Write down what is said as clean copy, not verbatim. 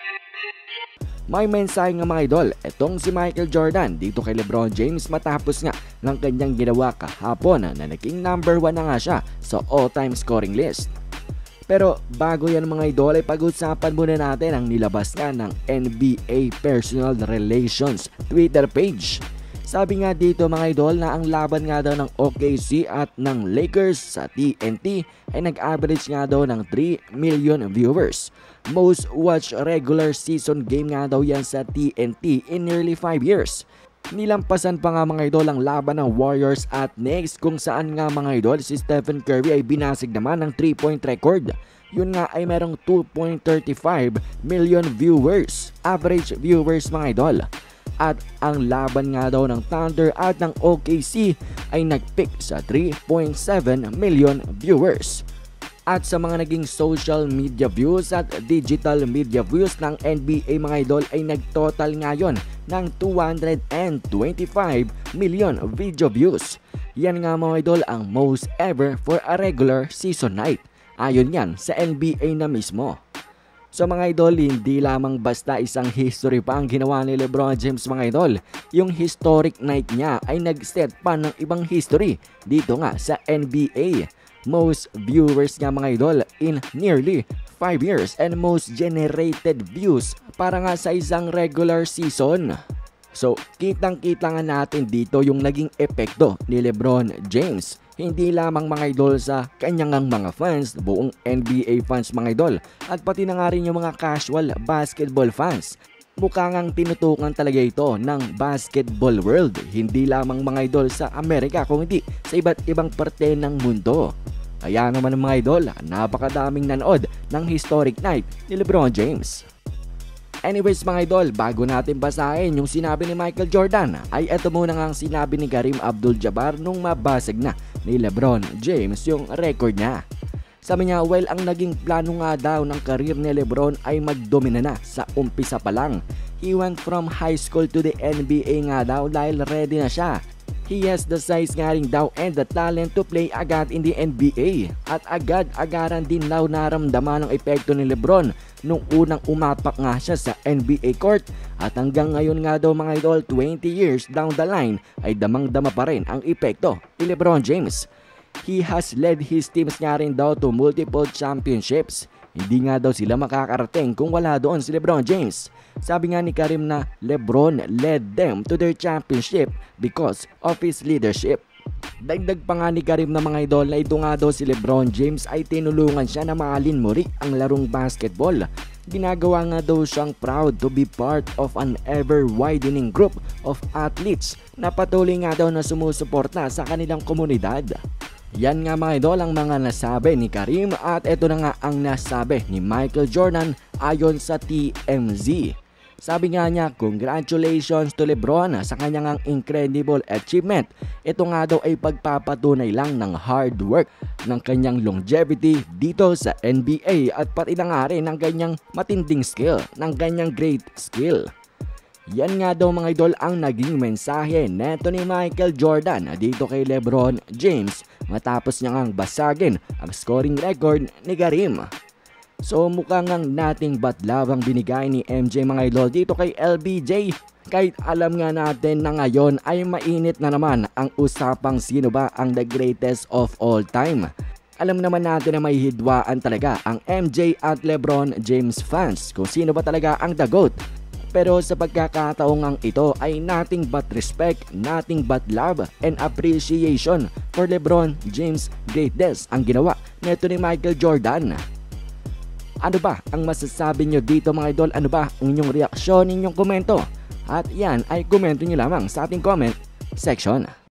May mensahe nga mga idol, itong si Michael Jordan dito kay LeBron James matapos nga ng kanyang ginawa kahapon na naging number 1 na nga siya sa all-time scoring list. Pero bago yan mga idol ay pag-usapan muna natin ang nilabas nga ng NBA Personal Relations Twitter page. Sabi nga dito mga idol na ang laban nga daw ng OKC at ng Lakers sa TNT ay nag-average nga daw ng 3 million viewers. Most watched regular season game nga daw yan sa TNT in nearly 5 years. Nilampasan pa nga mga idol ang laban ng Warriors at Knicks kung saan nga mga idol si Stephen Curry ay binasig naman ng 3-point record. Yun nga ay merong 2.35 million viewers, average viewers mga idol. At ang laban nga daw ng Thunder at ng OKC ay nag-peak sa 3.7 million viewers. At sa mga naging social media views at digital media views ng NBA mga idol ay nag-total ngayon ng 225 million video views. Yan nga mga idol ang most ever for a regular season night. Ayon yan sa NBA na mismo. So mga idol, hindi lamang basta isang history pa ang ginawa ni LeBron James mga idol. Yung historic night niya ay nag-set pa ng ibang history dito nga sa NBA. Most viewers nga mga idol in nearly 5 years and most generated views para nga sa isang regular season. So kitang-kita nga natin dito yung naging epekto ni LeBron James. Hindi lamang mga idol sa kanyang mga fans, buong NBA fans mga idol, at pati na nga rin yung mga casual basketball fans. Mukha ngang tinutukan talaga ito ng basketball world, hindi lamang mga idol sa Amerika kundi sa iba't ibang parte ng mundo. Kaya naman mga idol, napakadaming nanood ng historic night ni LeBron James. Anyways mga idol, bago natin basahin yung sinabi ni Michael Jordan, ay eto muna nga ang sinabi ni Kareem Abdul-Jabbar nung mabasag na ni LeBron James yung record niya. Sabi niya, well, ang naging plano nga daw ng career ni LeBron ay magdomina na sa umpisa pa lang. He went from high school to the NBA nga daw dahil ready na siya. He has the size nga rin daw and the talent to play agad in the NBA. At agad-agaran din daw naramdaman ang epekto ni LeBron nung unang umapak nga siya sa NBA court. At hanggang ngayon nga daw mga idol, 20 years down the line ay damang-dama pa rin ang epekto ni LeBron James. He has led his teams nga rin daw to multiple championships. Hindi nga daw sila makakarating kung wala doon si LeBron James. Sabi nga ni Kareem na LeBron led them to their championship because of his leadership. Dagdag pa nga ni Kareem na mga idol na ito nga daw si LeBron James ay tinulungan siya na maalin muri ang larong basketball. Ginagawa nga daw siyang proud to be part of an ever-widening group of athletes na patuloy nga daw na sumusuporta sa kanilang komunidad. Yan nga mga idol ang mga nasabi ni Kareem at ito na nga ang nasabi ni Michael Jordan ayon sa TMZ. Sabi nga niya, congratulations to LeBron sa kanyang incredible achievement. Ito nga daw ay pagpapatunay lang ng hard work ng kanyang longevity dito sa NBA at pati na nga rin ng kanyang matinding skill, ng kanyang great skill. Yan nga daw mga idol ang naging mensahe neto ni Michael Jordan dito kay LeBron James matapos niya ngang basagin ang scoring record ni Kareem. So mukha ngang nating batlawang binigay ni MJ mga idol dito kay LBJ. Kahit alam nga natin na ngayon ay mainit na naman ang usapang sino ba ang the greatest of all time. Alam naman natin na may hidwaan talaga ang MJ at LeBron James fans kung sino ba talaga ang the GOAT. Pero sa pagkakataong ito ay nothing but respect, nothing but love and appreciation for LeBron James' greatness ang ginawa neto ni Michael Jordan. Ano ba ang masasabi nyo dito mga idol? Ano ba ang inyong reaksyon, inyong komento? At yan ay komento nyo lamang sa ating comment section.